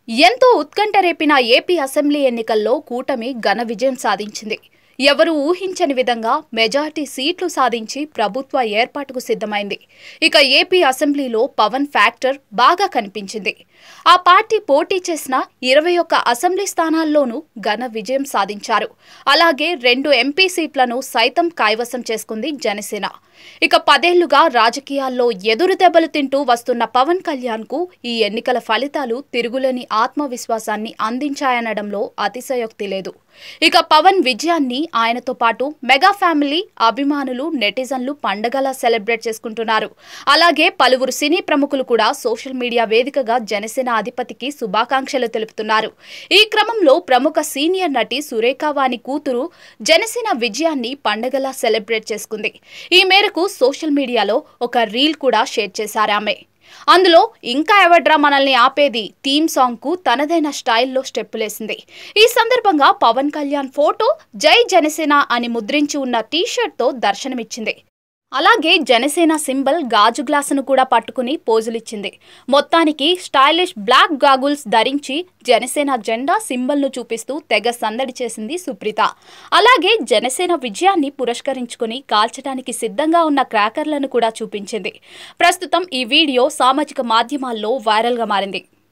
ఎంతో ఉత్కంఠ రేపిన AP assembly ఎన్నికల్లో కూటమి ఘన విజయం సాధించింది. ఎవరు ఊహించని విధంగా మెజారిటీ సీట్లు సాధించి ప్రభుత్వ ఏర్పాటుకు సిద్ధమైంది. ఇక ఏపీ అసెంబ్లీలో పవన్ ఫ్యాక్టర్ బాగా కనిపించింది. ఆ పార్టీ పోటీ చేసిన 21 అసెంబ్లీ స్థానాల్లోనూ ఘన విజయం సాధించారు. అలాగే 2 ఎంపీ సీట్లను సైతం కైవసం చేసుకుంది జనసేన. ఇక 10 ఏళ్లుగా రాజకీయాల్లో ఎదురు దెబ్బలు తింటూ వస్తున్న పవన్ కళ్యాణ్ కు ఈ ఎన్నికల ఫలితాలు తిరుగులేని ఆత్మవిశ్వాసాన్ని అందించాయనడంలో అతిశయోక్తి లేదు. ఇక పవన్ విజయాన్ని ఆయనతో పాటు మెగా ఫ్యామిలీ, అభిమానులు, నెటిజన్లు పండగలా సెలబ్రేట్ చేసుకుంటున్నారు. అలాగే పలువురు సినీ ప్రముఖులు కూడా సోషల్ మీడియా వేదికగా జనసేన అధిపతికి శుభాకాంక్షలు తెలుపుతున్నారు. ఈ క్రమంలో ప్రముఖ సీనియర్ నటి సురేఖ వాణి కూతురు జనసేన విజయాన్ని పండగలా సెలబ్రేట్ చేసుకుంది. ఈ మేరకు సోషల్ మీడియాలో ఒక రీల్ కూడా షేర్ చేశారు ఆమె. అందులో ఇంకా ఎవడ్రా మనల్ని ఆపేది థీమ్ సాంగ్ కు తనదైన స్టైల్లో స్టెప్పులేసింది. ఈ సందర్భంగా పవన్ కళ్యాణ్ ఫోటో జై జనసేన అని ముద్రించి ఉన్న టీషర్ట్ తో దర్శనమిచ్చింది. అలాగే జనసేన సింబల్ గాజు గ్లాసును కూడా పట్టుకుని పోజులిచ్చింది. మొత్తానికి స్టైలిష్ బ్లాక్ గాగుల్స్ ధరించి జనసేన జెండా సింబల్ను చూపిస్తూ తెగ సందడి చేసింది సుప్రీత. అలాగే జనసేన విజయాన్ని పురస్కరించుకుని కాల్చడానికి సిద్ధంగా ఉన్న క్రాకర్లను కూడా చూపించింది. ప్రస్తుతం ఈ వీడియో సామాజిక మాధ్యమాల్లో వైరల్గా మారింది.